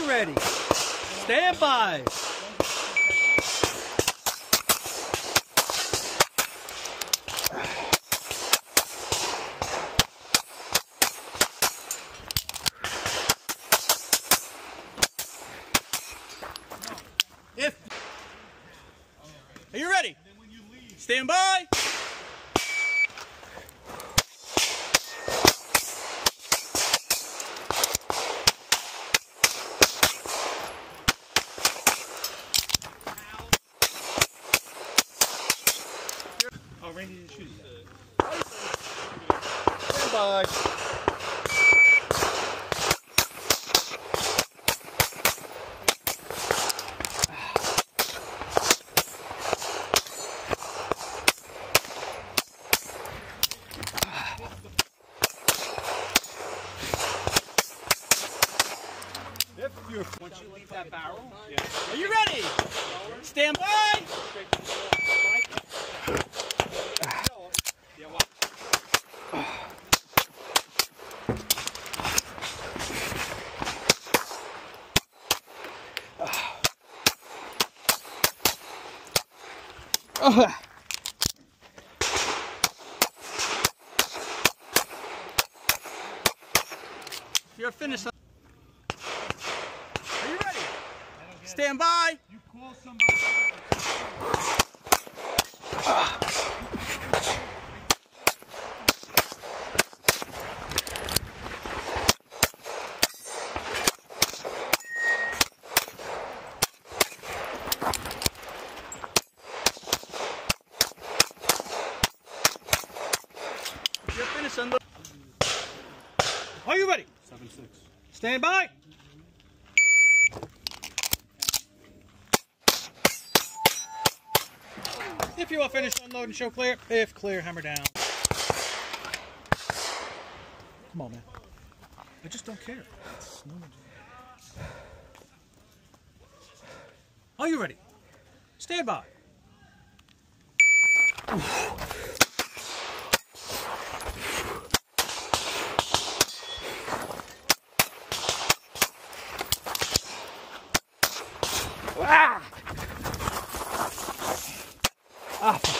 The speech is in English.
ready? Stand by. Are you ready? Stand by. Oh, Randy didn't shoot it. Stand by. Once you leave that barrel, Are you ready? Stand by. You're finished. Are you ready? Stand by. you call somebody. You're finished, son. Are you ready? 7-6. Stand by. If you are finished, unload and show clear. If clear, hammer down. Come on, man. I just don't care. Are you ready? Stand by. Ah!